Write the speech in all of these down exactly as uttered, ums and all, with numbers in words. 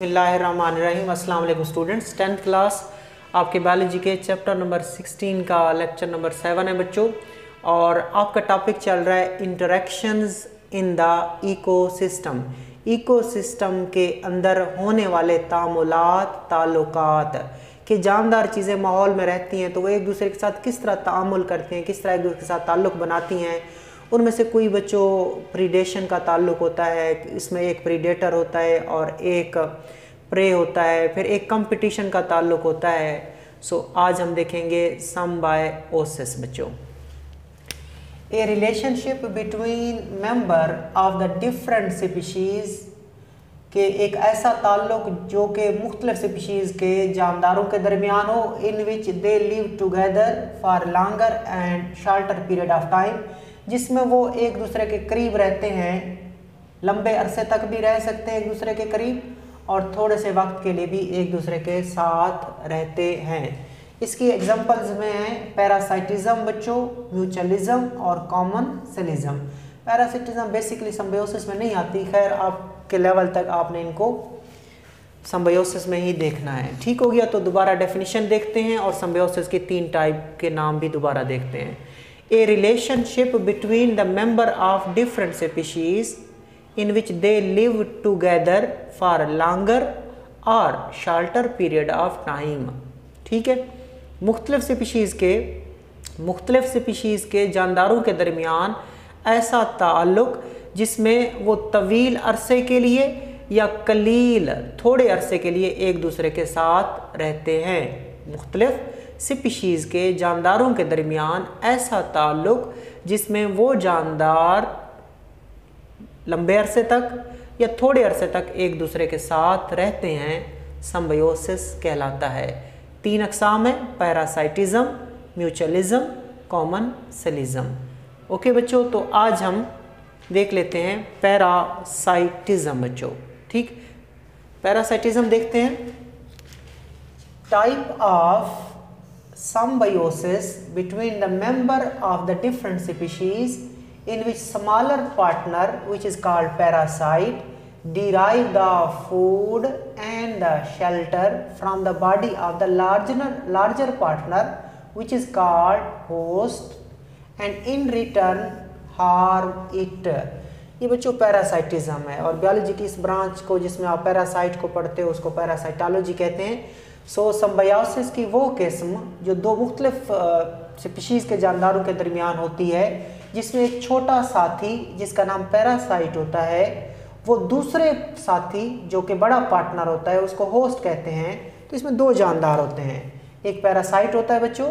बिस्मिल्लाहिर्रहमानिर्रहीम। अस्सलाम वालेकुम स्टूडेंट्स। टेंथ क्लास आपके बायोलॉजी के चैप्टर नंबर सिक्सटीन का लेक्चर नंबर सेवन है बच्चों, और आपका टॉपिक चल रहा है interactions in the ecosystem. Ecosystem के अंदर होने वाले तामुलात, ताल्लुकात कि जानदार चीज़ें माहौल में रहती हैं तो वो एक दूसरे के साथ किस तरह तामुल करती हैं, किस तरह एक दूसरे के साथ ताल्लुक़ बनाती हैं। उनमें से कोई बच्चों प्रीडेशन का ताल्लुक़ होता है, इसमें एक प्रीडेटर होता है और एक प्रे होता है, फिर एक कंपटीशन का ताल्लुक़ होता है। सो आज हम देखेंगे सिम्बायोसिस बच्चों। A relationship between member of the different species के एक ऐसा ताल्लुक़ जो कि मुख्तलिफ स्पीशीज़ के जानदारों के दरमियान हो, in which they live together for longer and shorter period of time, जिसमें वो एक दूसरे के करीब रहते हैं, लंबे अरसे तक भी रह सकते हैं एक दूसरे के करीब, और थोड़े से वक्त के लिए भी एक दूसरे के साथ रहते हैं। इसकी एग्जांपल्स में हैं पैरासाइटिज्म बच्चों, म्यूचुअलिज्म और commensalism. Parasitism basically symbiosis में नहीं आती, खैर आपके लेवल तक आपने इनको सिम्बायोसिस में ही देखना है। ठीक हो गया, तो दोबारा डेफिनेशन देखते हैं और सिम्बायोसिस के तीन टाइप के नाम भी दोबारा देखते हैं। A relationship between the member of different species in which they live together for longer or shorter period of time। ठीक है, मुख्तलिफ स्पीशीज़ के मुख्तलिफ स्पीशीज़ के जानदारों के दरमियान ऐसा ताल्लुक़ जिसमें वो तवील अरसे के लिए या कलील थोड़े अरसे के लिए एक दूसरे के साथ रहते हैं। मुख्तलिफ स्पीशीज़ के जानदारों के दरमियान ऐसा ताल्लुक़ जिसमें वो जानदार लंबे अरसे तक या थोड़े अरसे तक एक दूसरे के साथ रहते हैं, सिम्बायोसिस कहलाता है। तीन अक़साम है, parasitism, mutualism, commensalism. Okay बच्चों, तो आज हम देख लेते हैं पैरासाइटिज्म बच्चों। ठीक, पैरासाइटिज्म देखते हैं। Type of symbiosis between the member of the different species in which smaller partner, which is called parasite, derive the food and the shelter from the body of the larger larger partner, which is called host, and in return harm it। ये बच्चों parasitism है, और biology की इस branch को जिसमें आप parasite को पढ़ते हो उसको पैरासाइटोलॉजी कहते हैं। सो so, सिम्बायोसिस की वो किस्म जो दो मुख्तलिफ स्पीशीज़ के जानदारों के दरमियान होती है, जिसमें एक छोटा साथी जिसका नाम पैरासाइट होता है वो दूसरे साथी जो कि बड़ा पार्टनर होता है उसको होस्ट कहते हैं। तो इसमें दो जानदार होते हैं, एक पैरासाइट होता है बच्चों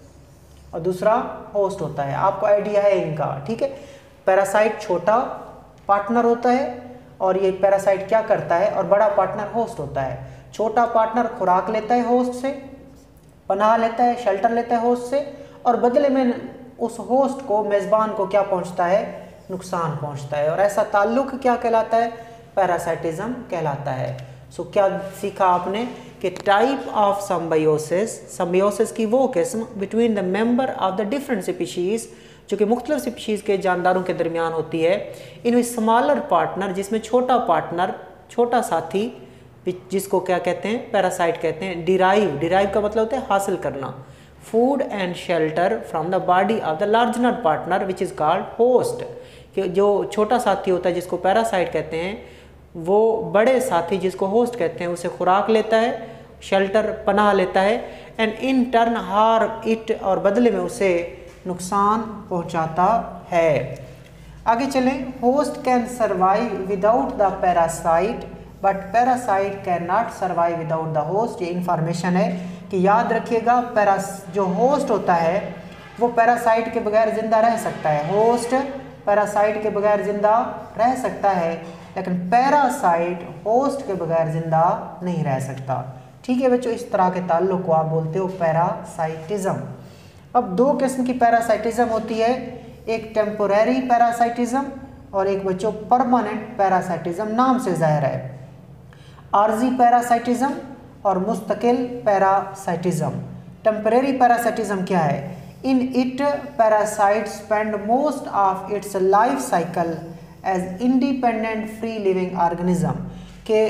और दूसरा होस्ट होता है। आपको आइडिया है इनका, ठीक है। पैरासाइट छोटा पार्टनर होता है और ये पैरासाइट क्या करता है, और बड़ा पार्टनर होस्ट होता है। छोटा पार्टनर खुराक लेता है होस्ट से, पनाह लेता है, शेल्टर लेता है होस्ट से, और बदले में उस होस्ट को, मेज़बान को क्या पहुंचता है, नुकसान पहुंचता है। और ऐसा ताल्लुक़ क्या कहलाता है, पैरासाइटिज्म कहलाता है। सो क्या सीखा आपने कि टाइप ऑफ सिम्बायोसिस, सिम्बायोसिस की वो किस्म between the member of the different species जो कि मुख्तलिफ स्पीशीज़ के जानदारों के दरमियान होती है, इनमें स्मॉलर पार्टनर जिसमें छोटा पार्टनर, छोटा साथी, जिसको क्या कहते हैं, पैरासाइट कहते हैं। डिराइव, डिराइव का मतलब होता है हासिल करना। Food and shelter from the body of the larger partner which is called host, कि जो छोटा साथी होता है जिसको पैरासाइट कहते हैं, वो बड़े साथी जिसको होस्ट कहते हैं उसे खुराक लेता है, शेल्टर पनाह लेता है, and in turn harm it, और बदले में उसे नुकसान पहुंचाता है। आगे चलें। Host can survive without the parasite but parasite can not survive without the host. ये इंफॉर्मेशन है कि याद रखिएगा, पैरास जो होस्ट होता है वो पैरासाइट के बगैर ज़िंदा रह सकता है। होस्ट पैरासाइट के बगैर ज़िंदा रह सकता है, लेकिन पैरासाइट होस्ट के बगैर ज़िंदा नहीं रह सकता। ठीक है बच्चों, इस तरह के ताल्लुक़ को आप बोलते हो पैरासाइटिज्म। अब दो किस्म की पैरासाइटिज्म होती है, एक टेम्पोरेरी पैरासाइटिज्म और एक बच्चों परमानेंट पैरासाइटिज्म। नाम से ज़ाहिर है, आर्जी पैरासाइटिज्म और मुस्तकिल पैरासाइटिज्म। टेम्परेरी पैरासाइटिज्म क्या है, in it parasite spend most of its life cycle as independent free living organism, के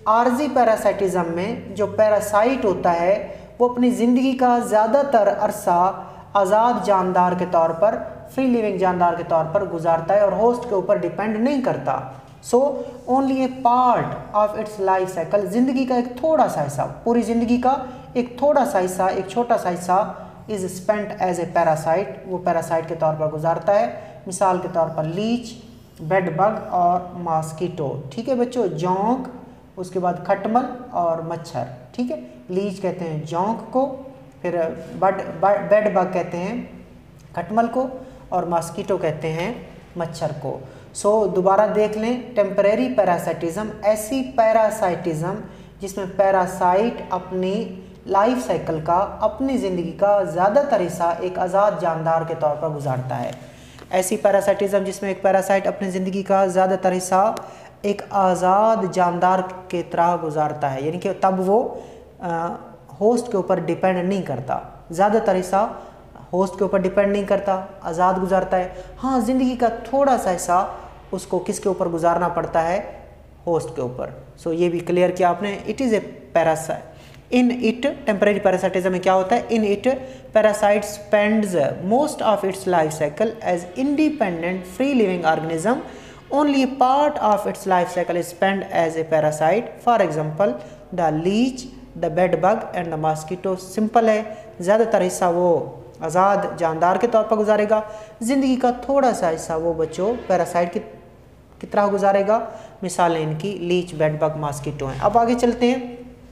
आर्जी पैरासाइटिज्म में जो पैरासाइट होता है वो अपनी ज़िंदगी का ज़्यादातर अरसा आज़ाद जानदार के तौर पर, फ्री लिविंग जानदार के तौर पर गुजारता है और होस्ट के ऊपर डिपेंड नहीं करता। So only a part of its life cycle, ज़िंदगी का एक थोड़ा सा हिस्सा, पूरी ज़िंदगी का एक थोड़ा सा हिस्सा, एक छोटा सा हिस्सा is spent as a parasite, वो पैरासाइट के तौर पर गुजारता है। मिसाल के तौर पर लीच, बेड बग और मॉस्किटो। ठीक है बच्चों, जोंक, उसके बाद खटमल और मच्छर। ठीक है, लीच कहते हैं जोंक को, फिर बड बेड बग कहते हैं खटमल को और मॉस्किटो कहते हैं मच्छर को। सो so, दोबारा देख लें, टेम्परेरी पैरासाइटिज्म ऐसी पैरासाइटिज्म जिसमें पैरासाइट अपनी लाइफ साइकिल का, अपनी ज़िंदगी का ज़्यादातर हिस्सा एक आज़ाद जानदार के तौर पर गुजारता है। ऐसी पैरासाइटिज्म जिसमें एक पैरासाइट अपनी ज़िंदगी का ज़्यादातर हिस्सा एक आज़ाद जानदार के तरह गुजारता है, यानी कि तब वो आ, होस्ट के ऊपर डिपेंड नहीं करता, ज़्यादातर हिस्सा होस्ट के ऊपर डिपेंड नहीं करता, आज़ाद गुजारता है। हाँ, ज़िंदगी का थोड़ा सा हिस्सा उसको किसके ऊपर गुजारना पड़ता है, होस्ट के ऊपर। सो so, ये भी क्लियर किया आपने। It is a parasite. In it, temporary parasitism में क्या होता है, in it parasite spends most of its life cycle as independent free living organism, only part of its life cycle is spend as a parasite. For example the leech, the bed bug and the mosquito. Simple है, ज़्यादातर हिस्सा वो आज़ाद जानदार के तौर पर गुजारेगा, ज़िंदगी का थोड़ा सा हिस्सा वो बच्चों पैरासाइट की की तरह गुजारेगा। मिसालें इनकी लीच, बेड बग, मॉस्किटो हैं। अब आगे चलते हैं।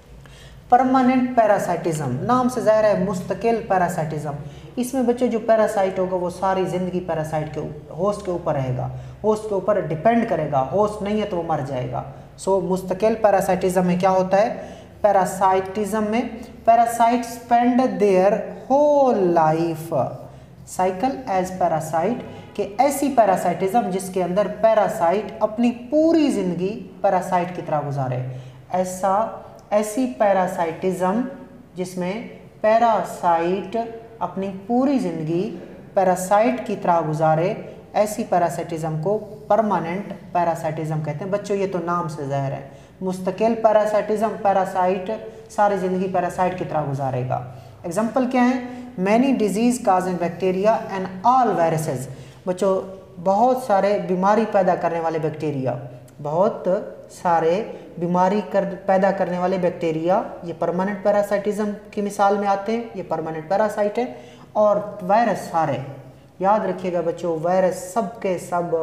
परमानेंट पैरासाइटिज्म, नाम से ज़ाहिर है मुस्तकिल पैरासाइटिज्म। इसमें बच्चों जो पैरासाइट होगा वो सारी ज़िंदगी पैरासाइट के होस्ट के ऊपर रहेगा, होस्ट के ऊपर डिपेंड करेगा, होस्ट नहीं है तो वो मर जाएगा। सो so, मुस्तकिल पैरासाइटिज्म में क्या होता है, पैरासाइटिज्म में parasite spend their whole life cycle as parasite, कि ऐसी पैरासाइटिज्म जिसके अंदर पैरासाइट अपनी पूरी ज़िंदगी पैरासाइट की तरह गुजारे। ऐसा ऐसी पैरासाइटिज्म जिसमें पैरासाइट अपनी पूरी ज़िंदगी पैरासाइट की तरह गुजारे, ऐसी पैरासाइटिज्म को परमानेंट पैरासाइटिज्म कहते हैं। बच्चों ये तो नाम से ज़ाहिर है, मुस्तकिल पैरासाइटिज्म, पैरासाइट सारी ज़िंदगी पैरासाइट की तरह गुजारेगा। एग्जाम्पल क्या है, many disease causing bacteria and all viruses. बच्चों बहुत सारे बीमारी पैदा करने वाले बैक्टीरिया, बहुत सारे बीमारी कर पैदा करने वाले बैक्टीरिया, ये परमानेंट पैरासाइटिज्म की मिसाल में आते हैं, ये परमानेंट पैरासाइट है। और वायरस सारे, याद रखिएगा बच्चों, वायरस सब के सब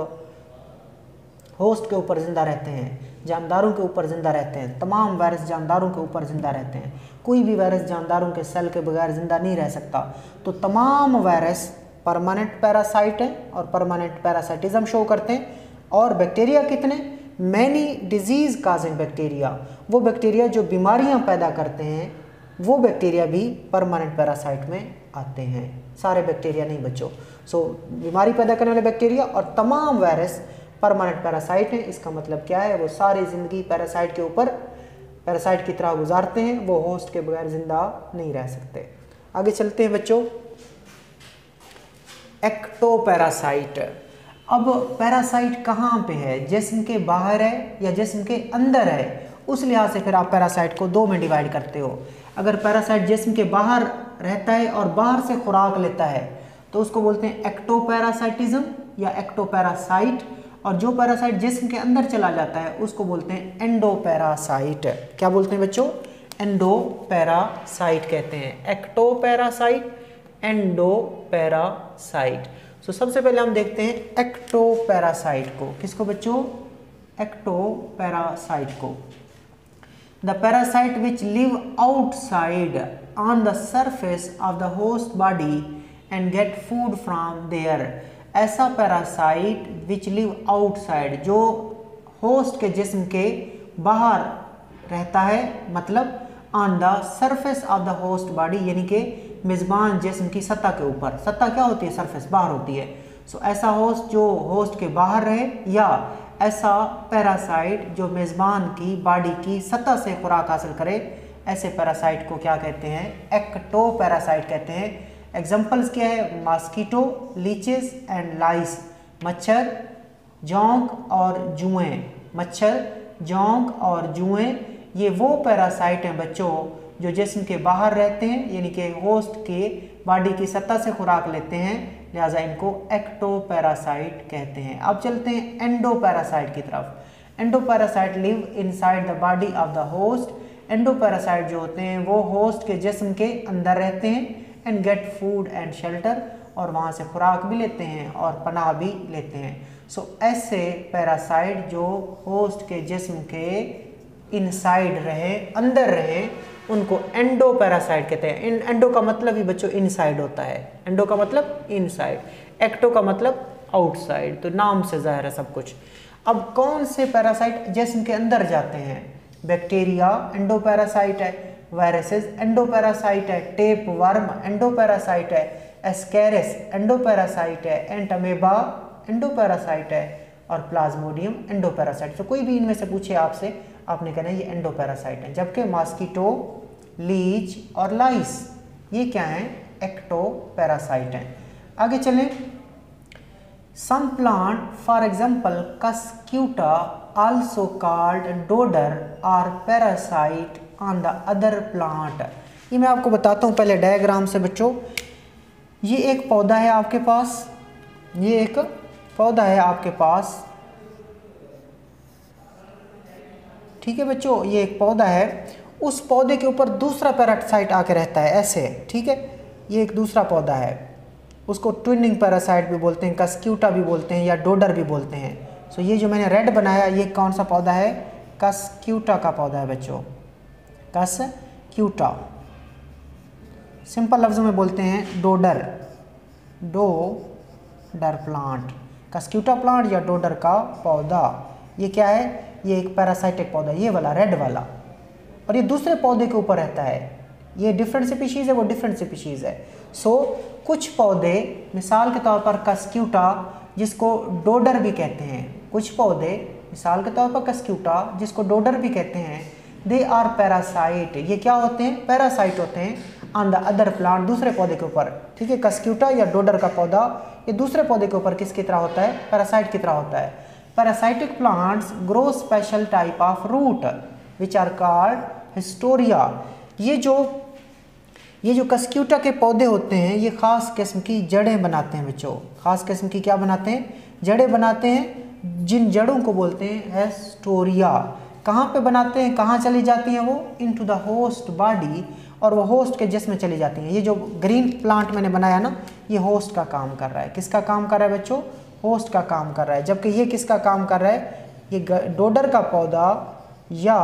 होस्ट के ऊपर ज़िंदा रहते हैं, जानदारों के ऊपर ज़िंदा रहते हैं। तमाम वायरस जानदारों के ऊपर ज़िंदा रहते हैं, कोई भी वायरस जानदारों के सेल के बगैर ज़िंदा नहीं रह सकता। तो तमाम वायरस परमानेंट पैरासाइट है और परमानेंट पैरासाइटिज्म शो करते हैं। और बैक्टीरिया कितने, मैनी डिजीज़ काजिंग बैक्टीरिया, वो बैक्टीरिया जो बीमारियां पैदा करते हैं, वो बैक्टीरिया भी परमानेंट पैरासाइट में आते हैं। सारे बैक्टीरिया नहीं बच्चों। सो so, बीमारी पैदा करने वाले बैक्टीरिया और तमाम वायरस परमानेंट पैरासाइट हैं। इसका मतलब क्या है, वो सारी ज़िंदगी पैरासाइट के ऊपर पैरासाइट की तरह गुजारते हैं, वो होस्ट के बगैर ज़िंदा नहीं रह सकते। आगे चलते हैं बच्चों। एक्टोपैरासाइट। अब पैरासाइट कहाँ पे है, जिस्म के बाहर है या जिस्म के अंदर है, उस लिहाज से फिर आप पैरासाइट को दो में डिवाइड करते हो। अगर पैरासाइट जिस्म के बाहर रहता है और बाहर से खुराक लेता है तो उसको बोलते हैं एक्टोपैरासाइटिज्म या एक्टोपैरासाइट, और जो पैरासाइट जिस्म के अंदर चला जाता है उसको बोलते हैं एंडोपैरासाइट। क्या बोलते हैं बच्चों, एंडोपैरासाइट कहते हैं। Ectoparasite, endoparasite. सो so, सबसे पहले हम देखते हैं एक्टोपैरासाइट को। किसको बच्चों, एक्टोपैरासाइट को। The parasite which live outside on the surface of the host body and get food from there. ऐसा पैरासाइट विच लिव आउटसाइड, जो होस्ट के जिस्म के बाहर रहता है, मतलब on the surface of the host body, यानी कि मेज़बान जिस्म की सतह के ऊपर। सतह क्या होती है, सरफेस बाहर होती है। सो so, ऐसा होस्ट जो होस्ट के बाहर रहे, या ऐसा पैरासाइट जो मेज़बान की बॉडी की सतह से खुराक हासिल करे, ऐसे पैरासाइट को क्या कहते हैं, एक्टोपैरासाइट कहते हैं। एग्जाम्पल्स क्या है, मॉस्किटो, लीचेस एंड लाइस। मच्छर, जोंक और जुएं। मच्छर, जोंक और जुएं ये वो पैरासाइट हैं बच्चों जो जिस्म के बाहर रहते हैं, यानी कि होस्ट के बॉडी की सतह से खुराक लेते हैं, लिहाजा इनको एक्टोपैरासाइट कहते हैं। अब चलते हैं एंडोपैरासाइट की तरफ। Endoparasite live inside the body of the host. Endoparasite जो होते हैं वो होस्ट के जिस्म के अंदर रहते हैं and get food and shelter, और वहाँ से खुराक भी लेते हैं और पनाह भी लेते हैं। सो so, ऐसे पैरासाइट जो होस्ट के जिस्म के इनसाइड रहे, अंदर रहे, उनको एंडोपैरासाइट कहते हैं। इन एंडो का मतलब ही बच्चों इनसाइड होता है, एंडो का मतलब इनसाइड, एक्टो का मतलब आउटसाइड, तो नाम से जाहिर है सब कुछ। अब कौन से पैरासाइट जिस्म के अंदर जाते हैं? बैक्टीरिया एंडोपैरासाइट है, वायरसेस एंडोपैरासाइट है, टेप वर्म एंडोपैरासाइट है, एस्केरिस एंडोपैरासाइट है, एंटमेबा एंडोपैरासाइट है, और प्लाज्मोडियम एंडोपैरासाइट। तो कोई भी इनमें से पूछे आपसे, आपने कहना है ये एंडोपैरासाइट है। जबकि मॉस्किटो, लीच और लाइस ये क्या हैं? एक्टोपैरासाइट हैं। आगे चलें। Some plant for example cuscuta also called dodder are parasite on the other plant. ये मैं आपको बताता हूँ पहले डायग्राम से बच्चों। ये एक पौधा है आपके पास, ये एक पौधा है आपके पास, ठीक है बच्चों, ये एक पौधा है। उस पौधे के ऊपर दूसरा पैरासाइट आके रहता है ऐसे, ठीक है। ये एक दूसरा पौधा है, उसको ट्विनिंग पैरासाइट भी बोलते हैं, कस्क्यूटा भी बोलते हैं, या डोडर भी बोलते हैं। सो ये जो मैंने रेड बनाया ये कौन सा पौधा है? कस्क्यूटा का पौधा है बच्चों, कस्क्यूटा। सिंपल लफ्ज़ों में बोलते हैं dodder, dodder plant, cuscuta plant या डोडर का पौधा। ये क्या है? ये एक पैरासाइटिक पौधा, ये वाला रेड वाला, और ये दूसरे पौधे के ऊपर रहता है। ये डिफरेंट स्पीशीज़ है, वो डिफरेंट स्पीशीज़ है। सो so, कुछ पौधे, मिसाल के तौर पर कस्क्यूटा जिसको डोडर भी कहते हैं, कुछ पौधे मिसाल के तौर पर कस्क्यूटा जिसको डोडर भी कहते हैं, दे आर पैरासाइट। ये क्या होते हैं? पैरासाइट होते हैं ऑन द अदर प्लांट, दूसरे पौधे के ऊपर, ठीक है। कस्क्यूटा या डोडर का पौधा ये दूसरे पौधे के ऊपर किसकी तरह होता है? पैरासाइट की तरह होता है। Parasitic plants grow special type of root which are called haustoria. ये जो ये जो कस्क्यूटा के पौधे होते हैं ये ख़ास किस्म की जड़ें बनाते हैं बच्चों, ख़ास किस्म की क्या बनाते हैं? जड़ें बनाते हैं, जिन जड़ों को बोलते हैं हिस्टोरिया। कहाँ पे बनाते हैं, कहाँ चली जाती हैं वो? इनटू द होस्ट बॉडी, और वो होस्ट के जिस्म में चली जाती हैं। ये जो ग्रीन प्लांट मैंने बनाया ना, ये होस्ट का काम कर रहा है। किसका काम कर रहा है बच्चों? होस्ट का काम कर रहा है। जबकि ये किसका काम कर रहा है? ये डोडर का पौधा या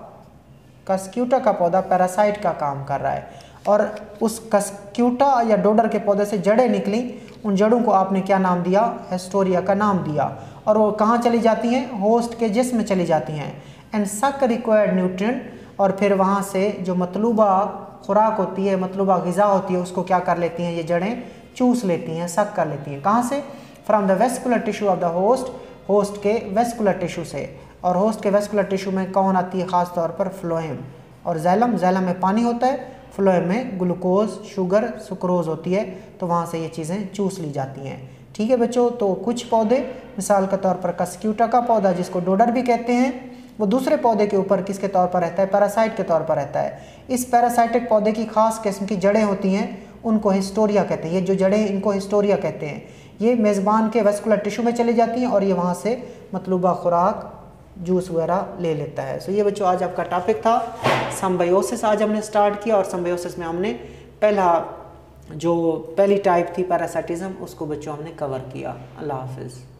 कस्क्यूटा का पौधा पैरासाइट का काम कर रहा है। और उस कस्क्यूटा या डोडर के पौधे से जड़ें निकली, उन जड़ों को आपने क्या नाम दिया? हिस्टोरिया का नाम दिया। और वो कहाँ चली जाती हैं? होस्ट के जिस्म में चली जाती हैं। एंड सक रिक्वायर्ड न्यूट्रिएंट, और फिर वहाँ से जो मतलूबा खुराक होती है, मतलूबा ग़िज़ा होती है, उसको क्या कर लेती हैं? ये जड़ें चूस लेती हैं, सक कर लेती हैं। कहाँ से? From the vascular tissue of the host, host के वेस्कुलर टिश्यू से। और होस्ट के वेस्कुलर टिश्यू में कौन आती है? ख़ास तौर पर फ्लोएम और जैलम। जैलम में पानी होता है, फ्लोएम में ग्लूकोज, शुगर, सुक्रोज होती है, तो वहाँ से ये चीज़ें चूस ली जाती हैं, ठीक है बच्चों। तो कुछ पौधे, मिसाल के तौर पर कस्क्यूटा का पौधा जिसको डोडर भी कहते हैं, वो दूसरे पौधे के ऊपर किसके तौर पर रहता है? पैरासाइट के तौर पर रहता है। इस पैरासाइटिक पौधे की खास किस्म की जड़ें होती हैं, उनको हिस्टोरिया कहते हैं। ये जो जड़ें, इनको हिस्टोरिया कहते हैं। ये मेज़बान के वेस्कुलर टिश्यू में चली जाती हैं और ये वहाँ से मतलूबा खुराक, जूस वगैरह ले लेता है। सो ये बच्चों आज आपका टॉपिक था सिम्बायोसिस। आज हमने स्टार्ट किया, और सिम्बायोसिस में हमने पहला जो पहली टाइप थी पैरासाइटिज्म, उसको बच्चों हमने कवर किया। अल्लाह हाफिज़।